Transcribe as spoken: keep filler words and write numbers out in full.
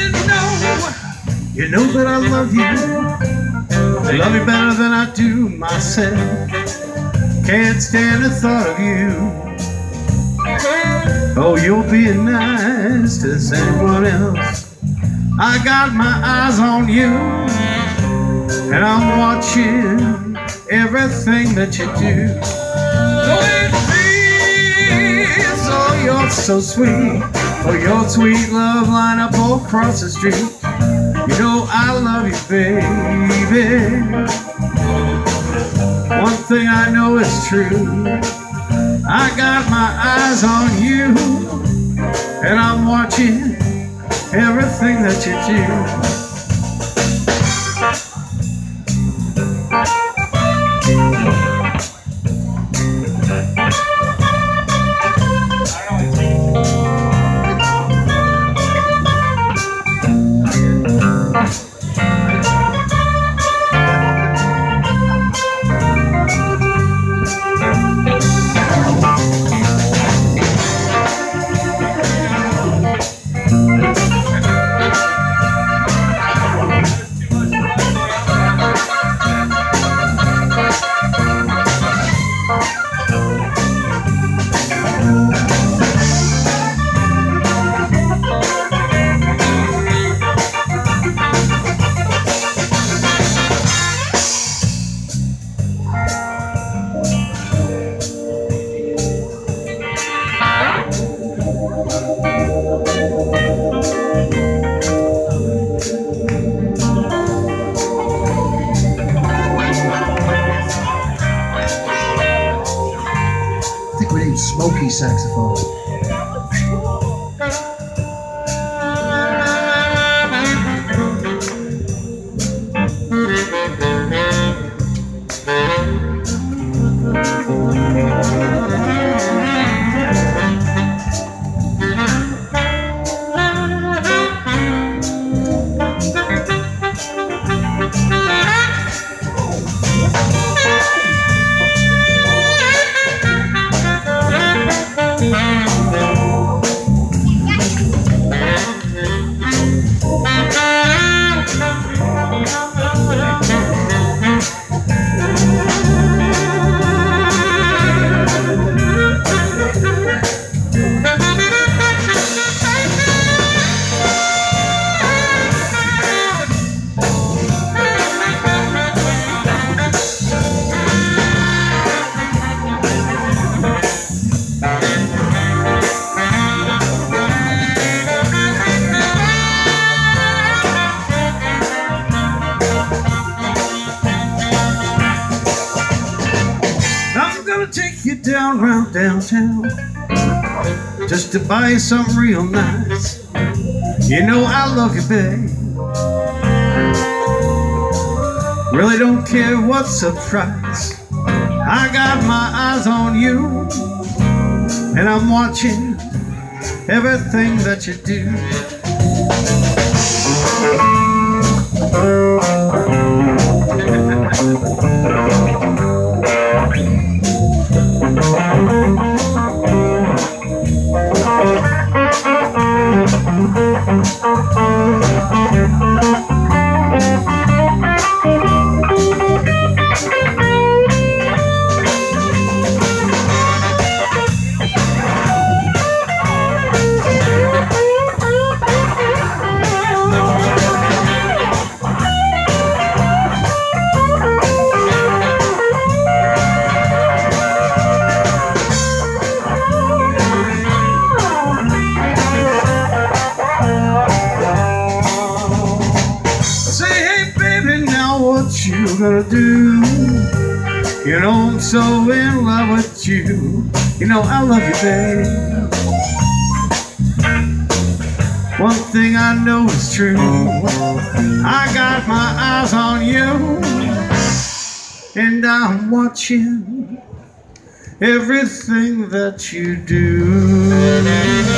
you know, you know that I love you. I love you better than I do myself. Can't stand the thought of you. Oh, you're being nice to someone else. I got my eyes on you, and I'm watching everything that you do. Oh, it feels, oh, you're so sweet. Oh, your sweet love line up all across the street. You know I love you, baby. One thing I know is true. I got my eyes on you, and I'm watching everything that you do. I think we need smoky saxophone. Take you down round downtown just to buy you something real nice. You know I love you, babe. Really don't care what's the price. I got my eyes on you, and I'm watching everything that you do. What you gonna do? You know I'm so in love with you. You know I love you, babe. One thing I know is true. I got my eyes on you, and I'm watching everything that you do.